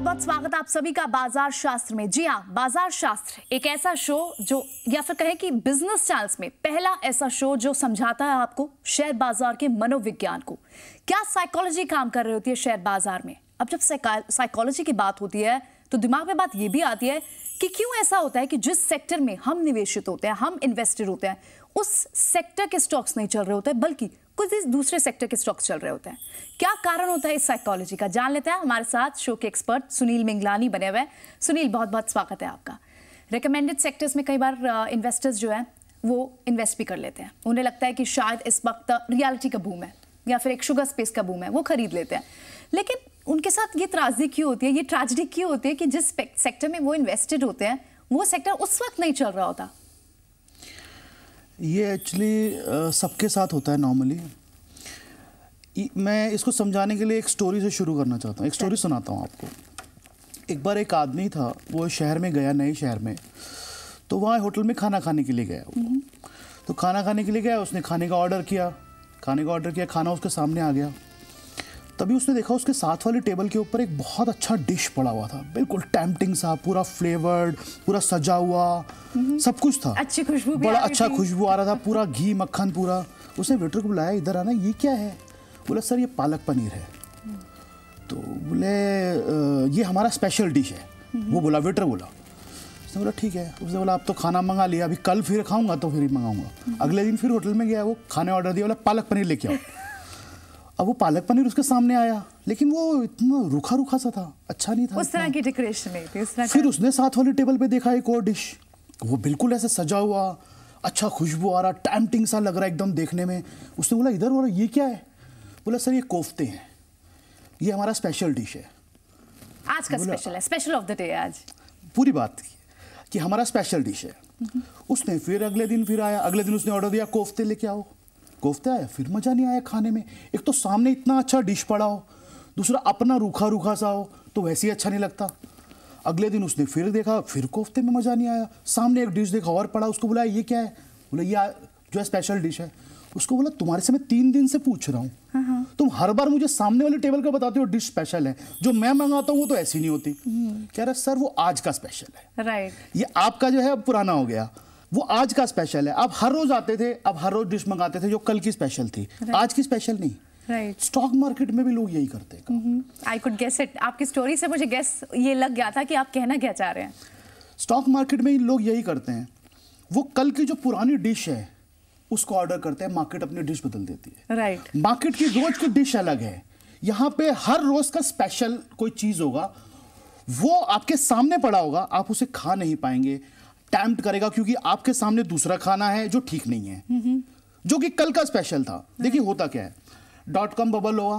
बहुत बहुत स्वागत आप सभी का बाजार शास्त्र में। जी हाँ, बाजार शास्त्र एक ऐसा शो जो, या फिर कहें कि बिजनेस चैनल्स में पहला ऐसा शो जो समझाता है आपको शेयर बाजार के मनोविज्ञान को। क्या साइकोलॉजी काम कर रही होती है शेयर बाजार में। अब जब साइकोलॉजी की बात होती है तो दिमाग में बात यह भी आती है कि क्यों ऐसा होता है कि जिस सेक्टर में हम निवेशित होते हैं, हम इन्वेस्टेड होते हैं, उस सेक्टर के स्टॉक्स नहीं चल रहे होते बल्कि कुछ दूसरे सेक्टर के स्टॉक्स चल रहे होते हैं। क्या कारण होता है इस साइकोलॉजी का, जान लेते हैं। हमारे साथ शो के एक्सपर्ट सुनील मिंगलानी बने हुए हैं। सुनील, बहुत बहुत स्वागत है आपका। रिकमेंडेड सेक्टर्स में कई बार इन्वेस्टर्स जो है वो इन्वेस्ट भी कर लेते हैं। उन्हें लगता है कि शायद इस वक्त रियलिटी का बूम है या फिर एक शुगर स्पेस का बूम है, वो खरीद लेते हैं। लेकिन उनके साथ ये त्रासदी क्यों होती है, ये ट्रेजेडी क्यों होती है कि जिस सेक्टर में वो इन्वेस्टेड होते हैं वो सेक्टर उस वक्त नहीं चल रहा होता। ये एक्चुअली सबके साथ होता है नॉर्मली। मैं इसको समझाने के लिए एक स्टोरी से शुरू करना चाहता हूँ। एक स्टोरी सुनाता हूँ आपको। एक बार एक आदमी था, वो शहर में गया, नए शहर में, तो वहाँ होटल में खाना खाने के लिए गया। तो खाना खाने के लिए गया, उसने खाने का ऑर्डर किया, खाना उसके सामने आ गया। तभी उसने देखा उसके साथ वाली टेबल के ऊपर एक बहुत अच्छा डिश पड़ा हुआ था, बिल्कुल टेम्पटिंग सा, पूरा फ्लेवर्ड, पूरा सजा हुआ, सब कुछ था, अच्छी खुशबू, बड़ा अच्छा खुशबू आ रहा था, पूरा घी मक्खन पूरा। उसने वेटर को बुलाया, इधर आना, ये क्या है? बोला सर ये पालक पनीर है। तो बोले ये हमारा स्पेशल डिश है। वो बोला, वेटर बोला। उसने बोला ठीक है। उसने बोला अब तो खाना मंगा लिया, अभी कल फिर खाऊंगा तो फिर मंगाऊंगा। अगले दिन फिर होटल में गया, वो खाने ऑर्डर दिया, बोला पालक पनीर लेके आओ। अब वो पालक पनीर उसके सामने आया, लेकिन वो इतना रूखा रूखा सा था, अच्छा नहीं था, उस तरह की डेकोरेशन नहीं थी, उस तरह। फिर उसने साथ वाली टेबल पे देखा एक और डिश, वो बिल्कुल ऐसे सजा हुआ, अच्छा खुशबू आ रहा, टेम्पटिंग सा लग रहा है एकदम देखने में। उसने बोला इधर बोला ये क्या है? बोला सर ये कोफ्ते हैं, ये हमारा स्पेशल डिश है, आज का स्पेशल है, स्पेशल ऑफ द डे। आज पूरी बात कि हमारा स्पेशल डिश है। उसने फिर अगले दिन फिर आया, अगले दिन उसने ऑर्डर दिया कोफ्ते लेके आओ। कोफ्ते आया, फिर मज़ा नहीं आया खाने में। एक तो सामने इतना अच्छा डिश पड़ा हो, दूसरा अपना रूखा रूखा सा हो, तो वैसे ही अच्छा नहीं लगता। अगले दिन उसने फिर देखा, फिर कोफ्ते में मज़ा नहीं आया। सामने एक डिश देखा और पड़ा, उसको बोला ये क्या है? बोला ये जो है स्पेशल डिश है। उसको बोला तुम्हारे से मैं 3 दिन से पूछ रहा हूँ, तुम हर बार मुझे सामने वाले टेबल का बताते हो डिश स्पेशल है, जो मैं मंगाता हूँ वो तो ऐसी नहीं होती। कह रहा सर वो आज का स्पेशल है। राइट, ये आपका जो है पुराना हो गया, वो आज का स्पेशल है। आप हर रोज आते थे, आप हर रोज डिश मंगाते थे जो कल की स्पेशल थी, आज की स्पेशल नहीं। राइट, स्टॉक मार्केट में भी लोग यही करते हैं। I could guess it. आपकी स्टोरी से मुझे गेस ये लग गया था कि आप कहना क्या चाह रहे हैं। स्टॉक मार्केट में लोग यही करते हैं, वो कल की जो पुरानी डिश है उसको ऑर्डर करते हैं, मार्केट अपनी डिश बदल देती है। राइट, मार्केट की रोज की डिश अलग है, यहाँ पे हर रोज का स्पेशल कोई चीज होगा, वो आपके सामने पड़ा होगा, आप उसे खा नहीं पाएंगे, टेम्प्ट करेगा, क्योंकि आपके सामने दूसरा खाना है जो ठीक नहीं है, जो कि कल का स्पेशल था। देखिए होता क्या है, .com बबल हुआ,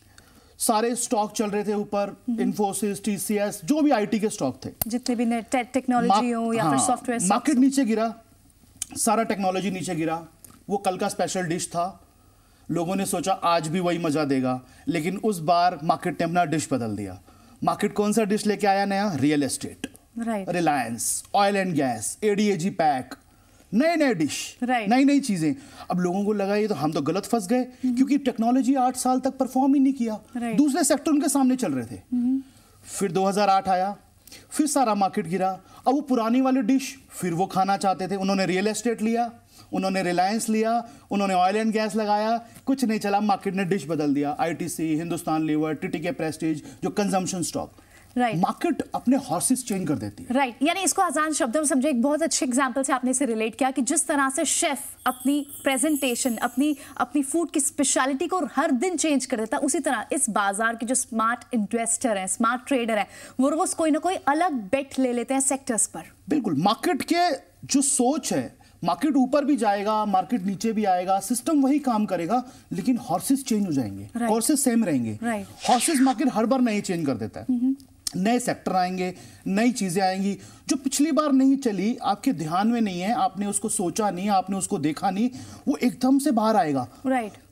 सारे स्टॉक चल रहे थे ऊपर, इन्फोसिस, TCS, जो भी IT के स्टॉक थे, जितने भी टेक्नोलॉजी हो या फिर सॉफ्टवेयर, मार्केट नीचे गिरा, सारा टेक्नोलॉजी नीचे गिरा। वो कल का स्पेशल डिश था, लोगों ने सोचा आज भी वही मजा देगा, लेकिन उस बार मार्केट ने अपना डिश बदल दिया। मार्केट कौन सा डिश लेके आया नया? Real estate, Reliance, oil and gas, ADAG pack, नए नए डिश, नई नई चीजें। अब लोगों को लगा ये तो हम तो गलत फंस गए, क्योंकि टेक्नोलॉजी 8 साल तक परफॉर्म ही नहीं किया, दूसरे सेक्टर उनके सामने चल रहे थे। फिर 2008 आया, फिर सारा मार्केट गिरा। अब वो पुरानी वाली डिश फिर वो खाना चाहते थे, उन्होंने रियल एस्टेट लिया, उन्होंने रिलायंस लिया, उन्होंने ऑयल एंड गैस लगाया, कुछ नहीं चला, मार्केट ने डिश बदल दिया। ITC, Hindustan Lever, TTK prestige, जो कंजम्पशन स्टॉक। मार्केट अपने हॉर्सेस चेंज कर देती है। राइट, यानी इसको आसान शब्दों में समझे। एक बहुत अच्छे एग्जांपल से आपने इसे रिलेट किया कि जिस तरह से शेफ अपनी प्रेजेंटेशन, अपनी फूड की स्पेशलिटी को हर दिन चेंज कर देता है, उसी तरह इस बाजार के जो स्मार्ट इन्वेस्टर हैं, स्मार्ट ट्रेडर हैं, वो रोज कोई ना कोई अलग बेट ले लेते हैं सेक्टर्स पर। बिल्कुल, मार्केट के जो सोच है, मार्केट ऊपर भी जाएगा, मार्केट नीचे भी आएगा, सिस्टम वही काम करेगा, लेकिन हॉर्सेस चेंज हो जाएंगे, हॉर्सेस सेम रहेंगे। हॉर्सेस मार्केट हर बार नए चेंज कर देता है, नए सेक्टर आएंगे, नई चीजें आएंगी, जो पिछली बार नहीं चली, आपके ध्यान में नहीं है, आपने उसको सोचा नहीं, आपने उसको देखा नहीं, वो एकदम से बाहर आएगा। राइट,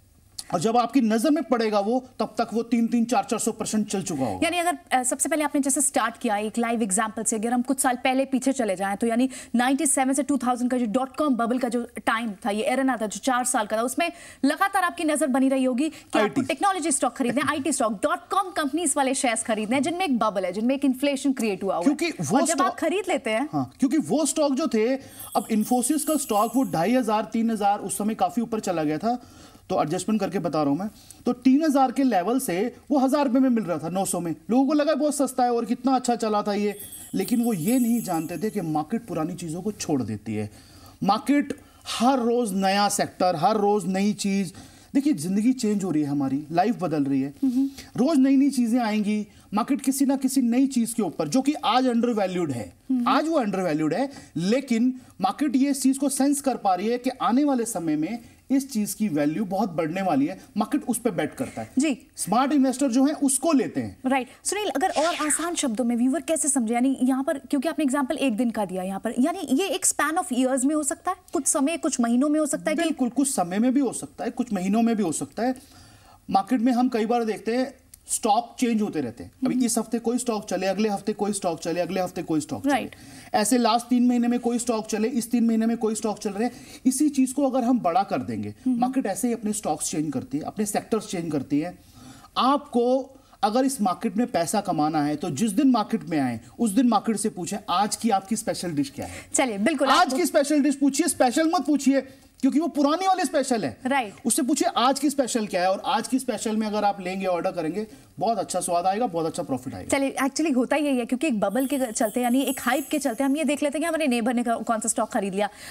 और जब आपकी नजर में पड़ेगा वो, तब तक वो 300-400% चल चुका होगा। यानी अगर सबसे पहले आपने जैसे स्टार्ट किया एक लाइव एग्जांपल से, अगर हम कुछ साल पहले पीछे चले जाएं तो यानी 97 से 2000 का जो .com बबल का जो टाइम था, ये एरना था जो 4 साल का था, उसमें लगातार आपकी नजर बनी रही होगी कि आपको टेक्नोलॉजी स्टॉक खरीदने, IT स्टॉक, .com कंपनीज वाले शेयर्स खरीदने हैं जिनमें एक बबल है, जिनमें एक इन्फ्लेशन क्रिएट हुआ है। और जब आप खरीद लेते हैं, हाँ, क्योंकि वो स्टॉक जो थे, अब इन्फोसिस का स्टॉक वो 2500-3000 उस समय काफी ऊपर चला गया था, तो एडजस्टमेंट करके बता रहा हूं मैं, तो 3000 के लेवल से वो 1000 रुपए में मिल रहा था, 900 में। लोगों को लगा बहुत सस्ता है और कितना अच्छा चला था ये, लेकिन वो ये नहीं जानते थे कि मार्केट पुरानी चीजों को छोड़ देती है। मार्केट हर रोज नया सेक्टर, हर रोज नई चीज। देखिए, जिंदगी चेंज हो रही है, हमारी लाइफ बदल रही है, रोज नई नई चीजें आएंगी। मार्केट किसी ना किसी नई चीज के ऊपर, जो कि आज अंडर वैल्यूड है, आज वो अंडर वैल्यूड है, लेकिन मार्केट ये इस चीज को सेंस कर पा रही है कि आने वाले समय में इस चीज की वैल्यू बहुत बढ़ने वाली है। मार्केट उस पे बेट करता है जी। स्मार्ट इन्वेस्टर जो है उसको लेते हैं। राइट। सुनील, अगर और आसान शब्दों में व्यूअर कैसे समझे, यानी यहाँ पर क्योंकि आपने एग्जांपल एक दिन का दिया यहाँ पर, यानी ये एक स्पैन ऑफ ईयर्स में हो सकता है, कुछ समय, कुछ महीनों में हो सकता है। बिल्कुल, कुछ समय में भी हो सकता है, कुछ महीनों में भी हो सकता है। मार्केट में हम कई बार देखते हैं स्टॉक चेंज होते रहते हैं। अभी इस हफ्ते कोई स्टॉक चले, अगले हफ्ते कोई स्टॉक चले, अगले हफ्ते कोई स्टॉक चले। ऐसे लास्ट 3 महीने में कोई स्टॉक चले, इस 3 महीने में कोई स्टॉक चल रहे हैं। इसी चीज को अगर हम बड़ा कर देंगे, मार्केट ऐसे ही अपने स्टॉक्स चेंज करती है, अपने सेक्टर्स चेंज करती है। आपको अगर इस मार्केट में पैसा कमाना है तो जिस दिन मार्केट में आए उस दिन मार्केट से पूछें आज की आपकी स्पेशल डिश क्या है। चलिए, बिल्कुल आज की स्पेशल डिश पूछिए, स्पेशल मत पूछिए क्योंकि वो पुरानी वाले स्पेशल है। राइट। उससे पूछिए आज की स्पेशल क्या है, और आज की स्पेशल में अगर आप लेंगे, ऑर्डर करेंगे, बहुत अच्छा स्वाद आएगा, बहुत अच्छा प्रॉफिट आएगा। चलिए, एक्चुअली होता यही है क्योंकि एक बबल के चलते, यानी एक हाइप के चलते हम ये देख लेते हैं कि हमारे नेबर ने कौन सा स्टॉक खरीद लिया,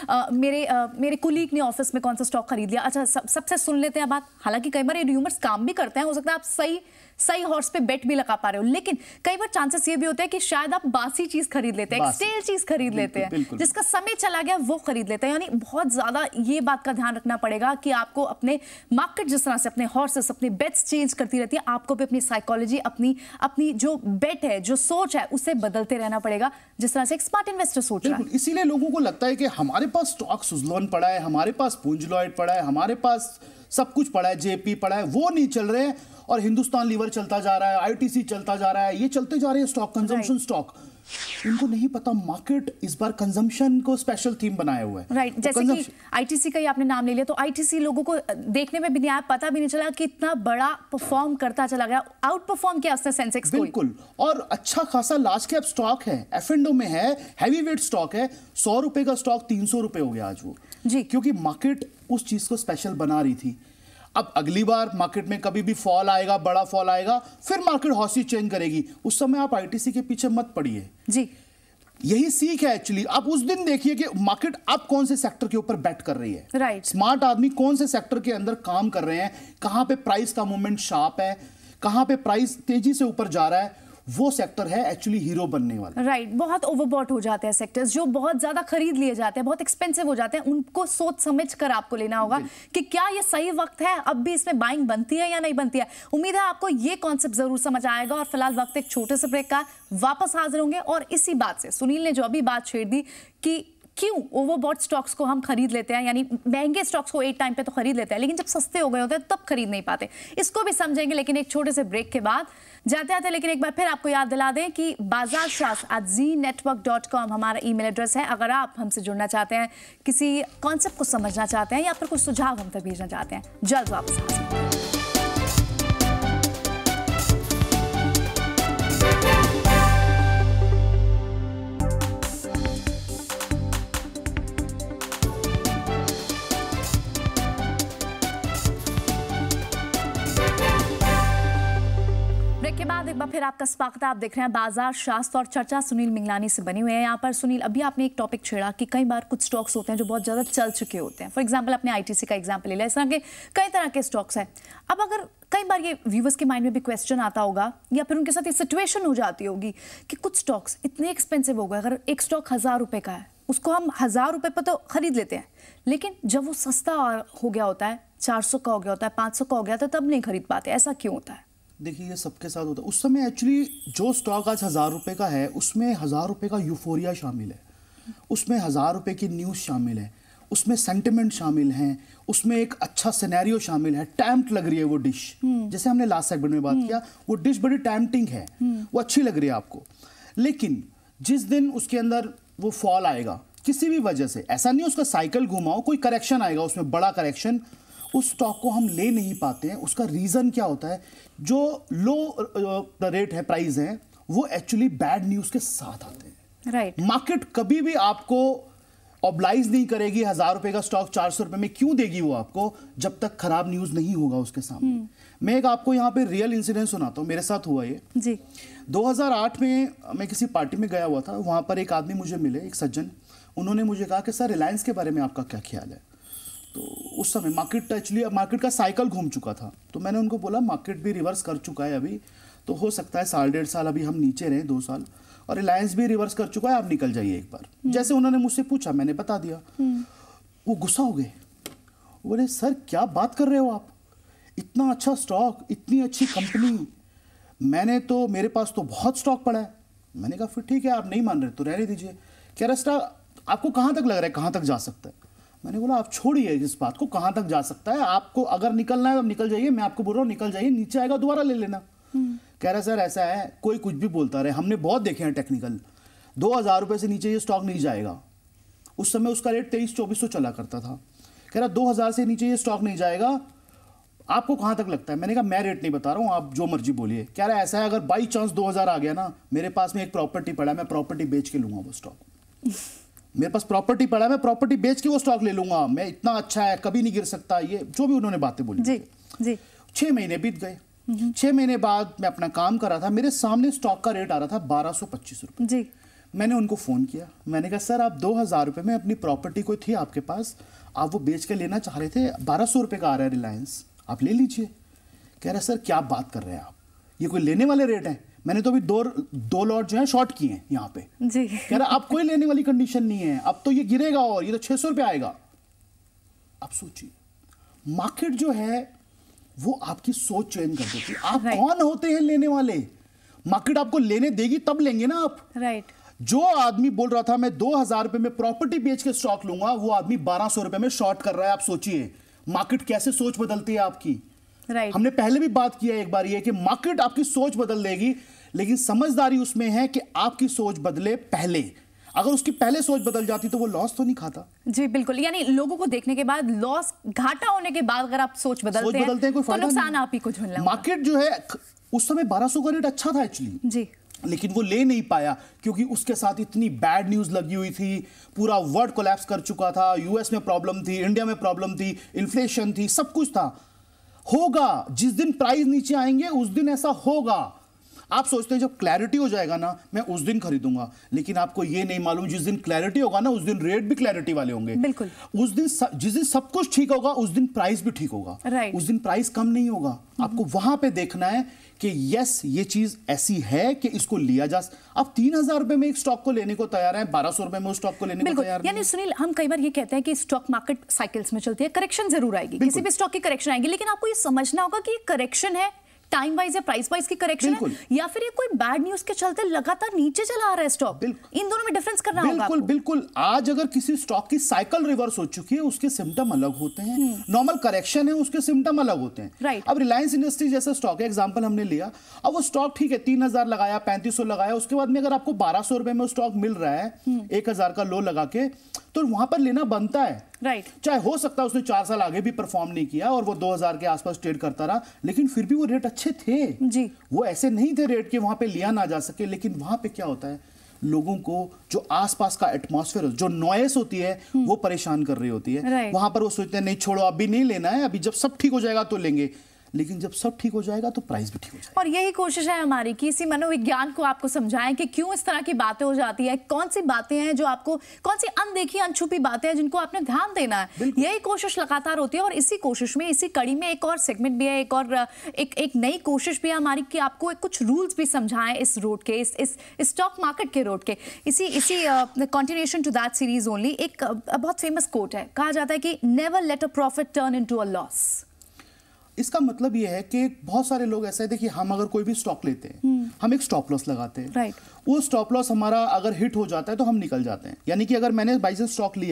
मेरे कुलीग ने ऑफिस में कौन सा स्टॉक खरीद लिया। अच्छा, सबसे सुन लेते हैं बात। हालांकि कई बार ये र्यूमर्स काम भी करते हैं, हो सकता है आप सही हॉर्स पे बेट भी लगा पा रहे हो, लेकिन कई बार चांसेस ये भी होते हैं कि शायद आप बासी चीज खरीद लेते हैं, स्टेल चीज खरीद लेते हैं, जिसका समय चला गया वो खरीद लेते हैं। यानी बहुत ज्यादा ये बात का ध्यान रखना पड़ेगा कि आपको अपने मार्केट जिस तरह से अपने हॉर्सेस, अपने बेट्स चेंज करती रहती है, आपको भी अपनी साइकोलॉजी, अपनी जो बेट है, जो सोच है, उसे बदलते रहना पड़ेगा, जिस तरह से एक स्मार्ट इन्वेस्टर सोच रहा है। इसीलिए लोगों को लगता है कि हमारे पास स्टॉक सुज़लोन पड़ा है, हमारे पास पूंजलॉयड पड़ा है, हमारे पास सब कुछ पड़ा है, जेपी पड़ा है, वो नहीं चल रहे हैं और हिंदुस्तान लीवर चलता जा रहा है, आईटीसी चलता जा रहा है, ये चलते जा रहे हैं स्टॉक, कंजम्पशन स्टॉक। इनको नहीं पता मार्केट इस बार कंजम्पशन को स्पेशल थीम बनाया हुआ है। राइट। जैसे कि आईटीसी का ही आपने नाम ले लिया, तो आईटीसी लोगों को देखने में भी नहीं आया, पता भी नहीं चला कि इतना बड़ा परफॉर्म करता चला गया, आउट परफॉर्म किया उसने सेंसेक्स को। बिल्कुल, और अच्छा खासा लार्ज कैप स्टॉक है, एफ&ओ में है, हैवी वेट स्टॉक है। 100 रुपए का स्टॉक 300 रुपए हो गया आज वो जी, क्योंकि मार्केट उस चीज को स्पेशल बना रही थी। अब अगली बार मार्केट में कभी भी फॉल आएगा, बड़ा फॉल आएगा, फिर मार्केट हॉर्सेस चेंज करेगी, उस समय आप आईटीसी के पीछे मत पड़िए जी। यही सीख है एक्चुअली। आप उस दिन देखिए कि मार्केट अब कौन से सेक्टर के ऊपर बैट कर रही है। राइट। स्मार्ट आदमी कौन से सेक्टर के अंदर काम कर रहे हैं, कहां पे प्राइस का मूवमेंट शार्प है, कहां पे प्राइस तेजी से ऊपर जा रहा है, वो सेक्टर है एक्चुअली हीरो बनने वाला। राइट। बहुत ओवरबॉट हो जाते हैं सेक्टर्स, जो बहुत ज्यादा खरीद लिए जाते हैं, बहुत एक्सपेंसिव हो जाते हैं, उनको सोच समझ कर आपको लेना होगा कि क्या ये सही वक्त है, अब भी इसमें बाइंग बनती है या नहीं बनती है। उम्मीद है आपको ये कॉन्सेप्ट जरूर समझ आएगा। और फिलहाल वक्त एक छोटे से ब्रेक का, वापस हाजिर होंगे और इसी बात से सुनील ने जो अभी बात छेड़ दी कि क्यों ओवरबॉट स्टॉक्स को हम खरीद लेते हैं, यानी महंगे स्टॉक्स को एक टाइम पे तो खरीद लेते हैं, लेकिन जब सस्ते हो गए होते हैं तब खरीद नहीं पाते, इसको भी समझेंगे। लेकिन एक छोटे से ब्रेक के बाद जाते आते, लेकिन एक बार फिर आपको याद दिला दें कि बाजार शास्त्र @znetwork.com हमारा ईमेल एड्रेस है। अगर आप हमसे जुड़ना चाहते हैं, किसी कॉन्सेप्ट को समझना चाहते हैं या फिर कुछ सुझाव हम तक भेजना चाहते हैं, जल्द वापस हाजिर। के बाद एक बार फिर आपका स्वागत है। आप देख रहे हैं बाजार शास्त्र और चर्चा सुनील मिंगलानी से बनी हुई है। यहाँ पर सुनील, अभी आपने एक टॉपिक छेड़ा कि कई बार कुछ स्टॉक्स होते हैं जो बहुत ज्यादा चल चुके होते हैं। फॉर एग्जांपल अपने आईटीसी का एग्जांपल ले लिया, इस तरह के कई तरह के स्टॉक्स हैं। अब अगर कई बार ये व्यूवर्स के माइंड में भी क्वेश्चन आता होगा या फिर उनके साथ ये सिचुएशन हो जाती होगी कि कुछ स्टॉक्स इतने एक्सपेंसिव हो गए, अगर एक स्टॉक 1000 रुपए का है, उसको हम 1000 रुपए पर तो खरीद लेते हैं, लेकिन जब वो सस्ता हो गया होता है, 400 का हो गया होता है, 500 का हो गया, तो तब नहीं खरीद पाते। ऐसा क्यों होता है? देखिए, ये सबके साथ होता है। उस समय एक्चुअली जो स्टॉक आज 1000 रुपए का है, उसमें 1000 रुपए का यूफोरिया शामिल है, उसमें 1000 रुपए की न्यूज़ शामिल है, उसमें सेंटिमेंट शामिल हैं, उसमें एक अच्छा सिनेरियो शामिल है, टैम्प्ट लग रही है वो डिश। जैसे हमने लास्ट सेगमेंट में बात किया, वो डिश बड़ी टैम्प्टिंग है, वो अच्छी लग रही है आपको। लेकिन जिस दिन उसके अंदर वो फॉल आएगा किसी भी वजह से, ऐसा नहीं उसका साइकिल घुमाओ, कोई करेक्शन आएगा उसमें, बड़ा करेक्शन, उस स्टॉक को हम ले नहीं पाते हैं। उसका रीजन क्या होता है? जो लो रेट है, प्राइस है, वो एक्चुअली बैड न्यूज के साथ आते हैं। राइट। मार्केट कभी भी आपको ऑब्लाइज नहीं करेगी 1000 रुपए का स्टॉक 400 रुपए में क्यों देगी वो आपको, जब तक खराब न्यूज नहीं होगा उसके सामने। मैं एक आपको यहाँ पे रियल इंसिडेंट सुनाता हूँ, मेरे साथ हुआ ये जी। 2008 में मैं किसी पार्टी में गया हुआ था, वहां पर एक आदमी मुझे मिले, एक सज्जन। उन्होंने मुझे कहा कि सर रिलायंस के बारे में आपका क्या ख्याल है। तो उस समय मार्केट का साइकिल घूम चुका था। तो मैंने उनको बोला मार्केट भी रिवर्स कर चुका है अभी, तो हो सकता है 1.5 साल अभी हम नीचे रहें, 2 साल, और रिलायंस भी रिवर्स कर चुका है, आप निकल जाइए एक बार। जैसे उन्होंने मुझसे पूछा, मैंने बता दिया। वो गुस्सा हो गए, बोले सर क्या बात कर रहे हो आप, इतना अच्छा स्टॉक, इतनी अच्छी कंपनी, मेरे पास तो बहुत स्टॉक पड़ा है। मैंने कहा फिर ठीक है, आप नहीं मान रहे तो रहने दीजिए। कह रहा स्टॉक आपको कहां तक लग रहा है, कहां तक जा सकता है? मैंने बोला आप छोड़िए इस बात को, कहां तक जा सकता है, आपको अगर निकलना है तो निकल जाइए, मैं आपको बोल रहा हूं निकल जाइए, नीचे आएगा दोबारा ले लेना। कह रहा सर ऐसा है, कोई कुछ भी बोलता रहे, हमने बहुत देखे हैं टेक्निकल, 2000 रुपए से नीचे ये स्टॉक नहीं जाएगा। उस समय उसका रेट 2300-2400 चला करता था। कह रहा 2000 से नीचे ये स्टॉक नहीं जाएगा, आपको कहां तक लगता है? मैंने कहा मैं रेट नहीं बता रहा हूं, आप जो मर्जी बोलिए। कह रहा ऐसा है, अगर बाई चांस 2000 आ गया ना, मेरे पास में एक प्रॉपर्टी पड़ा है, मैं प्रॉपर्टी बेच के लूंगा वो स्टॉक। मेरे पास प्रॉपर्टी पड़ा है, मैं प्रॉपर्टी बेच के वो स्टॉक ले लूंगा, मैं इतना अच्छा है, कभी नहीं गिर सकता, ये जो भी उन्होंने बातें बोली। जी जी। 6 महीने बीत गए। 6 महीने बाद मैं अपना काम कर रहा था, मेरे सामने स्टॉक का रेट आ रहा था 1225 रुपए। जी। मैंने उनको फोन किया, मैंने कहा सर आप 2000 रुपए में अपनी प्रॉपर्टी कोई थी आपके पास, आप वो बेच के लेना चाह रहे थे, 1200 रुपए का आ रहा है रिलायंस, आप ले लीजिए। कह रहा सर क्या बात कर रहे हैं आप, ये कोई लेने वाले रेट है? मैंने तो अभी दो लॉट जो है शॉर्ट किए हैं यहाँ पे। जी। कह रहा अब कोई लेने वाली कंडीशन नहीं है, अब तो ये गिरेगा और ये तो 600 रुपए आएगा। अब सोचिए, मार्केट जो है वो आपकी सोच चेंज कर देती है। आप कौन होते हैं लेने वाले? मार्केट आपको लेने देगी तब लेंगे ना आप। राइट। जो आदमी बोल रहा था मैं 2000 रुपए में प्रॉपर्टी बेच के स्टॉक लूंगा, वो आदमी 1200 रुपए में शॉर्ट कर रहा है। आप सोचिए मार्केट कैसे सोच बदलती है आपकी। राइट। हमने पहले भी बात किया एक बार ये कि मार्केट आपकी सोच बदल देगी, लेकिन समझदारी उसमें है कि आपकी सोच बदले पहले। अगर उसकी पहले सोच बदल जाती तो वो लॉस तो नहीं खाता। जी बिल्कुल, यानी लोगों को देखने के बाद, लॉस घाटा होने के बाद अगर आप सोच बदलते हैं कोई फायदा तो नुकसान आप ही को झेलना होगा। मार्केट जो है उस समय 1200 का रेट अच्छा था एक्चुअली जी, लेकिन वो ले नहीं पाया क्योंकि उसके साथ इतनी बैड न्यूज लगी हुई थी, पूरा वर्ल्ड कोलैप्स कर चुका था, यूएस में प्रॉब्लम थी, इंडिया में प्रॉब्लम थी, इन्फ्लेशन थी, सब कुछ था। होगा जिस दिन प्राइस नीचे आएंगे उस दिन ऐसा होगा। आप सोचते हैं जब क्लैरिटी हो जाएगा ना मैं उस दिन खरीदूंगा, लेकिन आपको ये नहीं मालूम जिस दिन क्लैरिटी होगा ना उस दिन रेट भी क्लैरिटी वाले होंगे। बिल्कुल। उस दिन जिस दिन सब कुछ ठीक होगा उस दिन प्राइस भी ठीक होगा। राइट। उस दिन प्राइस कम नहीं होगा। आपको वहां पे देखना है कि यस ये चीज ऐसी है कि इसको लिया जा। आप 3000 रुपए में एक स्टॉक को लेने को तैयार हैं, 1200 रुपए में उस स्टॉक को लेने को तैयार नहीं। यानी सुनील, हम कई बार ये कहते हैं कि स्टॉक मार्केट साइकिल्स में चलती है, करेक्शन जरूर आएगी, किसी भी स्टॉक की करेक्शन आएगी, लेकिन आपको ये समझना होगा कि ये करेक्शन है टाइम वाइज या प्राइस वाइज की करेक्शन है, या फिर ये कोई बैड न्यूज के चलते लगातार नीचे चला आ रहा है स्टॉक। इन दोनों में डिफरेंस करना होगा आपको। बिल्कुल। आज अगर किसी स्टॉक की साइकिल रिवर्स हो चुकी है उसके सिम्टम अलग होते हैं, नॉर्मल करेक्शन है उसके सिम्टम अलग होते हैं। राइट। अब रिलायंस इंडस्ट्रीज जैसा स्टॉक है, एग्जांपल हमने लिया, अब वो स्टॉक ठीक है 3000 लगाया, 3500 लगाया, उसके बाद में अगर आपको 1200 रुपए में स्टॉक मिल रहा है 1000 का लो लगा के, तो वहां पर लेना बनता है। राइट। चाहे हो सकता है उसने 4 साल आगे भी परफॉर्म नहीं किया और वो 2000 के आसपास ट्रेड करता रहा, लेकिन फिर भी वो रेट अच्छे थे जी। वो ऐसे नहीं थे रेट के वहां पे लिया ना जा सके। लेकिन वहां पे क्या होता है, लोगों को जो आसपास का एटमॉस्फेयर, जो नॉइस होती है वो परेशान कर रही होती है। वहां पर वो सोचते हैं नहीं छोड़ो अभी नहीं लेना है, अभी जब सब ठीक हो जाएगा तो लेंगे, लेकिन जब सब ठीक हो जाएगा तो प्राइस भी ठीक हो जाएगा। और यही कोशिश है हमारी कि इसी मनोविज्ञान को आपको समझाएं कि क्यों इस तरह की बातें हो जाती है, कौन सी बातें हैं जो आपको, कौन सी अनदेखी अनछुपी बातें हैं जिनको आपने ध्यान देना है। यही कोशिश लगातार होती है और इसी कोशिश में, इसी कड़ी में एक और सेगमेंट भी है, एक नई कोशिश भी है हमारी कि आपको कुछ रूल्स भी समझाएं इस रोड के, इस स्टॉक मार्केट के रोड के। इसी continuation to that series only, एक बहुत फेमस कोट है, कहा जाता है कि never let a profit turn into a loss. इसका मतलब ये है कि बहुत सारे लोग ऐसा है, देखिए हम अगर कोई भी स्टॉक लेते हैं हम एक स्टॉप लॉस लगाते हैं। वो स्टॉप लॉस हमारा अगर हिट हो जाता है तो हम निकल जाते हैं। यानी कि अगर मैंने बाई चांस स्टॉक लिया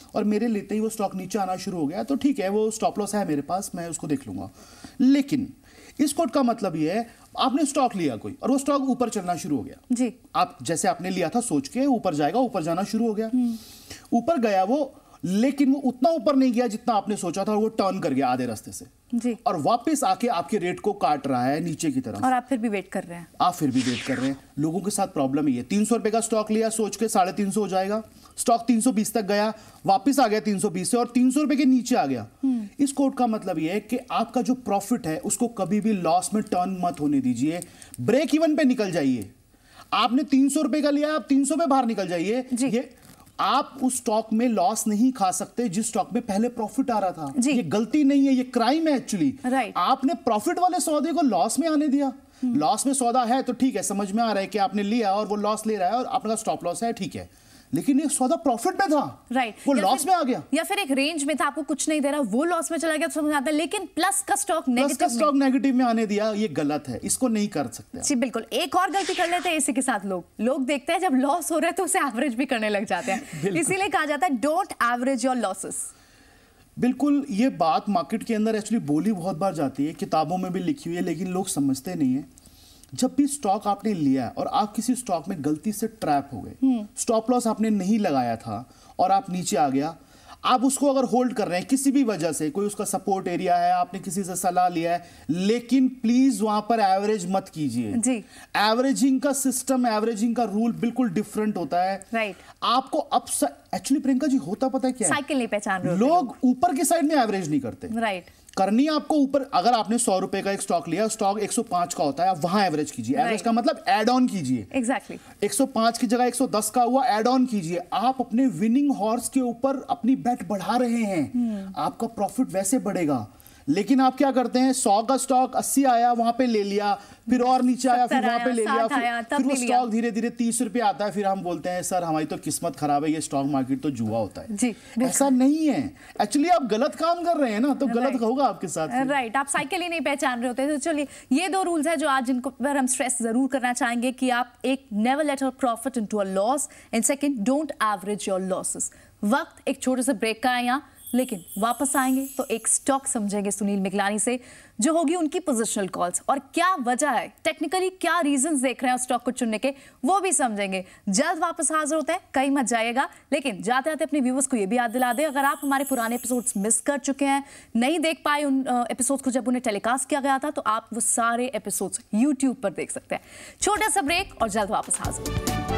और मेरे लेते ही वो स्टॉक नीचे आना शुरू हो गया तो ठीक है, वो स्टॉप लॉस है मेरे पास, मैं उसको देख लूंगा। लेकिन इस कोट का मतलब ये है, आपने स्टॉक लिया कोई और वो स्टॉक ऊपर चलना शुरू हो गया जी, आप जैसे आपने लिया था सोच के ऊपर जाएगा, ऊपर जाना शुरू हो गया, ऊपर गया वो, लेकिन वो उतना ऊपर नहीं गया जितना आपने सोचा था, वो टर्न कर गया आधे रास्ते से जी, और वापस आके आपके रेट को काट रहा है नीचे की तरफ, और आप फिर भी वेट कर रहे हैं। आप फिर भी वेट कर रहे हैं। लोगों के साथ प्रॉब्लम ये है, 300 रुपए का स्टॉक लिया सोच के 350 हो जाएगा, स्टॉक 320 तक गया, वापस आ गया 320 से और 300 रुपए के नीचे आ गया। इस कोड का मतलब ये है कि आपका जो प्रॉफिट है उसको कभी भी लॉस में टर्न मत होने दीजिए, ब्रेक इवन पे निकल जाइए। आपने 300 रुपए का लिया, आप 300 पे बाहर निकल जाइए। ये आप उस स्टॉक में लॉस नहीं खा सकते जिस स्टॉक में पहले प्रॉफिट आ रहा था। ये गलती नहीं है, ये क्राइम है एक्चुअली। आपने प्रॉफिट वाले सौदे को लॉस में आने दिया। लॉस में सौदा है तो ठीक है, समझ में आ रहा है कि आपने लिया और वो लॉस ले रहा है और आपका स्टॉप लॉस है, ठीक है, लेकिन ये सौदा प्रॉफिट में था, वो लॉस में आ गया, या फिर एक रेंज में था, आपको कुछ नहीं दे रहा, वो लॉस में चला गया, तो समझ आता है, लेकिन प्लस का स्टॉक नेगेटिव में आने दिया, ये गलत है, इसको नहीं कर सकते। जी बिल्कुल। एक और गलती कर लेते हैं इसी के साथ, लोग देखते हैं जब लॉस हो रहा है तो उसे एवरेज भी करने लग जाते हैं। इसीलिए कहा जाता है डोंट एवरेज योर लॉसेस। बिल्कुल, ये बात मार्केट के अंदर एक्चुअली बोली बहुत बार जाती है, किताबों में भी लिखी हुई है, लेकिन लोग समझते नहीं है। जब भी स्टॉक आपने लिया है और आप किसी स्टॉक में गलती से ट्रैप हो गए, स्टॉप लॉस आपने नहीं लगाया था और आप नीचे आ गया, आप उसको अगर होल्ड कर रहे हैं किसी भी वजह से, कोई उसका सपोर्ट एरिया है, आपने किसी से सलाह लिया है, लेकिन प्लीज वहां पर एवरेज मत कीजिए। एवरेजिंग का सिस्टम, एवरेजिंग का रूल बिल्कुल डिफरेंट होता है। आपको अब एक्चुअली प्रियंका जी होता पता है क्या है? साइकिल नहीं पहचान रहे लोग ऊपर की साइड में एवरेज नहीं करते। करनी आपको ऊपर, अगर आपने 100 रुपए का एक स्टॉक लिया, स्टॉक 105 का होता है, आप वहां एवरेज कीजिए। एवरेज का मतलब ऐड ऑन कीजिए। एग्जैक्टली 105 की जगह 110 का हुआ, ऐड ऑन कीजिए। आप अपने विनिंग हॉर्स के ऊपर अपनी बेट बढ़ा रहे हैं, आपका प्रॉफिट वैसे बढ़ेगा। लेकिन आप क्या करते हैं, 100 का स्टॉक 80 आया, वहां पे ले लिया, फिर और नीचे आया, फिर वहां पे ले लिया, फिर वो स्टॉक धीरे धीरे 30 रुपए आता है, फिर हम बोलते हैं सर हमारी तो किस्मत खराब है, ये स्टॉक मार्केट तो जुआ होता है। जी, ऐसा नहीं है, एक्चुअली आप गलत काम कर रहे हैं ना, तो गलत होगा आपके साथ। राइट, आप साइकिल ही नहीं पहचान रहे होते। तो चलिए, ये 2 रूल्स है जो आज जिनको पर हम स्ट्रेस जरूर करना चाहेंगे कि आप एक never let your profit into a loss, and second don't average your losses. वक्त एक छोटे से ब्रेक का है यहाँ, लेकिन वापस आएंगे तो एक स्टॉक समझेंगे सुनील मिगलानी से, जो होगी उनकी पोजिशनल कॉल्स और क्या वजह है, टेक्निकली क्या रीजंस देख रहे हैं स्टॉक को चुनने के, वो भी समझेंगे। जल्द वापस हाजिर होते हैं, कहीं मत जाइएगा। लेकिन जाते जाते अपने व्यूवर्स को ये भी याद दिला दें, अगर आप हमारे पुराने एपिसोड्स मिस कर चुके हैं, नहीं देख पाए उन एपिसोड्स को जब उन्हें टेलीकास्ट किया गया था, तो आप वो सारे एपिसोड्स यूट्यूब पर देख सकते हैं। छोटा सा ब्रेक और जल्द वापस हाजिर होते हैं।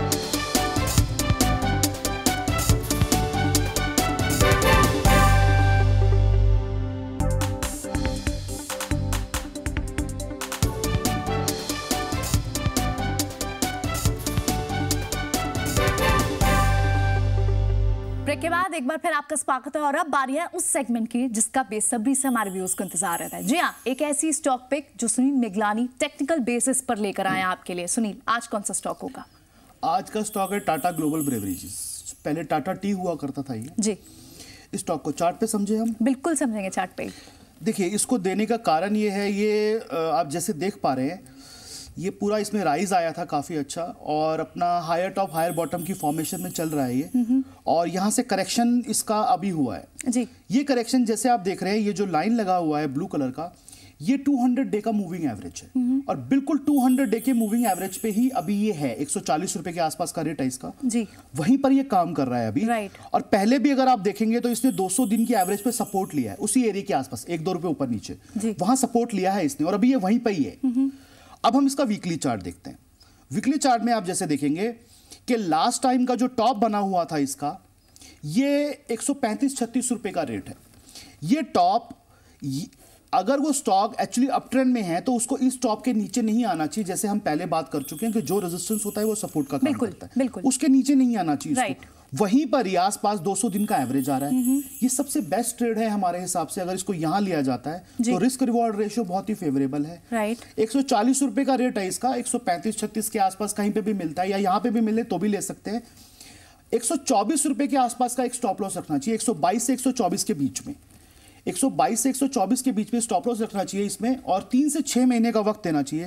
ब्रेक के बाद एक बार फिर आपका स्वागत है और अब बारी है उस सेगमेंट की जिसका बेसब्री से हमारे व्यूअर्स को इंतजार रहता है। जी हाँ, एक ऐसी स्टॉक पिक जो सुनील मिगलानी टेक्निकल बेसिस पर लेकर आए हैं आपके लिए। सुनील, आज कौन सा स्टॉक होगा? आज का स्टॉक है टाटा ग्लोबल ब्रेवरेजेस। पहले टाटा टी हुआ करता था ये जी। इस स्टॉक को चार्ट पे समझे हम? बिल्कुल समझेंगे चार्ट पे। देखिए, इसको देने का कारण ये है, ये आप जैसे देख पा रहे हैं, ये पूरा इसमें राइज आया था काफी अच्छा और अपना हायर टॉप हायर बॉटम की फॉर्मेशन में चल रहा है ये, और यहाँ से करेक्शन इसका अभी हुआ है जी। ये करेक्शन जैसे आप देख रहे हैं, ये जो लाइन लगा हुआ है ब्लू कलर का, ये 200 डे का मूविंग एवरेज है और बिल्कुल 200 डे के मूविंग एवरेज पे ही अभी ये है। 140 रुपए के आसपास का रेट है इसका जी, वहीं पर ये काम कर रहा है अभी। और पहले भी अगर आप देखेंगे तो इसने 200 दिन की एवरेज पे सपोर्ट लिया है, उसी एरिया के आसपास 1-2 रुपए ऊपर नीचे वहां सपोर्ट लिया है इसने, और अभी ये वहीं पर ही है। अब हम इसका वीकली चार्ट देखते हैं। वीकली चार्ट में आप जैसे देखेंगे कि लास्ट टाइम का जो टॉप बना हुआ था इसका, ये 135-36 रुपए का रेट है। ये टॉप, अगर वो स्टॉक एक्चुअली अप ट्रेंड में है तो उसको इस टॉप के नीचे नहीं आना चाहिए। जैसे हम पहले बात कर चुके हैं कि जो रेजिस्टेंस होता है वो सपोर्ट का काम करता है, उसके नीचे नहीं आना चाहिए। वहीं पर ही आसपास 200 दिन का एवरेज आ रहा है। ये सबसे बेस्ट ट्रेड है हमारे हिसाब से। अगर इसको यहां लिया जाता है तो रिस्क रिवॉर्ड रेशियो बहुत ही फेवरेबल है। 140 रुपए का रेट है इसका, 135-36 के आसपास कहीं पे भी मिलता है, या यहां पे भी मिले तो भी ले सकते हैं। 124 रुपए के आसपास का एक स्टॉप लॉस रखना चाहिए, 122 से 124 के बीच में। 122 से 124 के बीच में स्टॉप लॉस रखना चाहिए इसमें, और 3 से 6 महीने का वक्त देना चाहिए।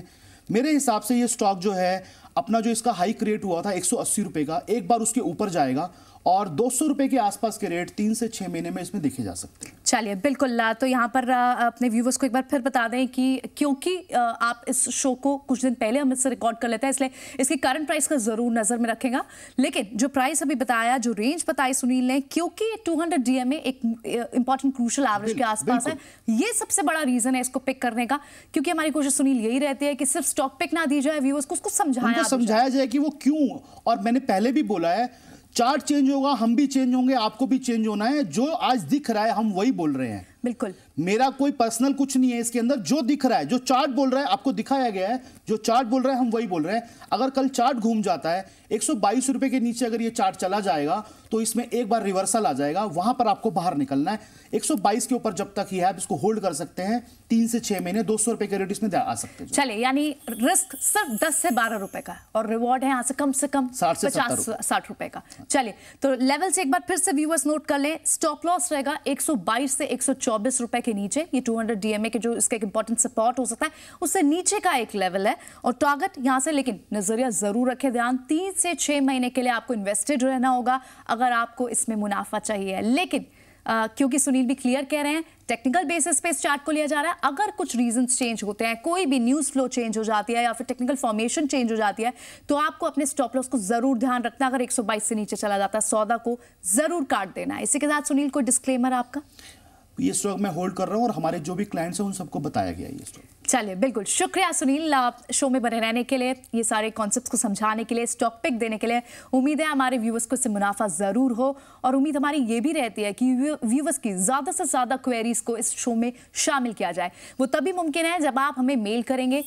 मेरे हिसाब से ये स्टॉक जो है अपना जो इसका हाई क्रिएट हुआ था 180 रुपए का, एक बार उसके ऊपर जाएगा और 200 रुपए के आसपास के रेट 3 से 6 महीने में इसमें देखे जा सकते हैं। चलिए बिल्कुल, तो यहाँ पर अपने व्यूवर्स को एक बार फिर बता दें कि क्योंकि आप इस शो को कुछ दिन पहले हम इससे रिकॉर्ड कर लेते हैं, इसलिए इसकी करंट प्राइस का जरूर नजर में रखेगा। लेकिन जो प्राइस अभी बताया, जो रेंज बताई सुनील ने, क्योंकि 200 DMA एक इंपॉर्टेंट क्रूशल एवरेज के आसपास है, ये सबसे बड़ा रीजन है इसको पिक करने का। क्योंकि हमारी कोशिश सुनील यही रहती है कि सिर्फ स्टॉक पिक ना दी जाए, व्यूवर्स को उसको समझाया जाए कि वो क्यों। और मैंने पहले भी बोला है, चार्ट चेंज होगा, हम भी चेंज होंगे, आपको भी चेंज होना है। जो आज दिख रहा है हम वही बोल रहे हैं। बिल्कुल, मेरा कोई पर्सनल कुछ नहीं है इसके अंदर। जो दिख रहा है, जो चार्ट बोल रहा है, आपको दिखाया गया है, जो चार्ट बोल रहा है हम वही बोल रहे हैं। अगर कल चार्ट घूम जाता है 122 रुपए के नीचे, अगर ये चार्ट चला जाएगा तो इसमें एक बार रिवर्सल आ जाएगा, वहां पर आपको बाहर निकलना है। 122 के ऊपर जब तक ही है आप इसको होल्ड कर सकते हैं, 3 से 6 महीने 200 रुपए के रेट इसमें आ सकते हैं। चले, यानी रिस्क सिर्फ 10 से 12 रुपए का और रिवॉर्ड है यहाँ से कम 50-60 रुपए का। चलिए, तो लेवल से एक बार फिर से व्यूअर्स नोट कर लें। स्टॉप लॉस रहेगा 122 से 124 रुपए के नीचे। ये 200 DMA के जो इसका एक इंपॉर्टेंट सपोर्ट हो सकता है, उससे नीचे का एक लेवल है और टारगेट यहां से। लेकिन नजरिया जरूर रखें ध्यान, 3 से 6 महीने के लिए आपको इन्वेस्टेड रहना होगा अगर आपको इसमें मुनाफा चाहिए। लेकिन क्योंकि सुनील भी क्लियर कह रहे हैं, टेक्निकल बेसिस पे इस चार्ट को लिया जा रहा है। अगर कुछ रीजंस चेंज होते हैं, कोई भी न्यूज फ्लो चेंज हो जाती है या फिर टेक्निकल फॉर्मेशन चेंज हो जाती है, तो आपको अपने स्टॉप लॉस को जरूर ध्यान रखना। अगर 122 से नीचे चला जाता है, सौदा को जरूर काट देना है। इसी के साथ सुनील, कोई डिस्क्लेमर आपका? ये स्टॉक मैं होल्ड कर रहा हूं और हमारे जो भी क्लाइंट्स हैं उन सबको बताया गया है ये स्टॉक। चलिए, बिल्कुल शुक्रिया सुनील, शो में बने रहने के लिए, ये सारे कॉन्सेप्ट्स को समझाने के लिए, स्टॉक पिक देने के लिए। उम्मीद है हमारे व्यूवर्स को इससे मुनाफा जरूर हो और उम्मीद हमारी ये भी रहती है कि व्यूवर्स की ज्यादा से ज्यादा क्वेरीज को इस शो में शामिल किया जाए। वो तभी मुमकिन है जब आप हमें मेल करेंगे।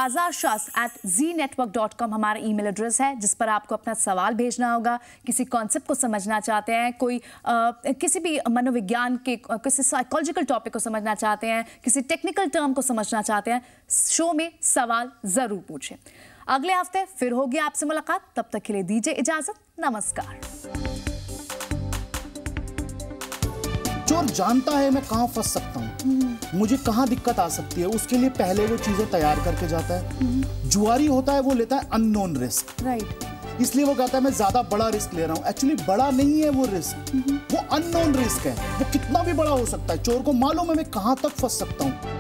bazaarshastra@znetwork.com हमारा ईमेल एड्रेस है, जिस पर आपको अपना सवाल भेजना होगा। किसी कॉन्सेप्ट को समझना चाहते हैं, कोई किसी भी मनोविज्ञान के किसी साइकोलॉजिकल टॉपिक को समझना चाहते हैं, किसी टेक्निकल टर्म को समझना चाहते हैं, शो में सवाल जरूर पूछें। अगले हफ्ते फिर होगी आपसे मुलाकात, तब तक के लिए दीजिए इजाजत। नमस्कार। चोर जानता है मैं कहां फंस सकता हूं, मुझे कहां दिक्कत आ सकती है, उसके लिए पहले वो चीजें तैयार करके जाता है। जुआरी होता है, वो लेता है अननोन रिस्क, राइट। इसलिए वो कहता है मैं ज्यादा बड़ा रिस्क ले रहा हूं। एक्चुअली बड़ा नहीं है वो रिस्क, वो अननोन रिस्क है। वो कितना भी बड़ा हो सकता है। चोर को मालूम है मैं कहां तक फंस सकता हूं।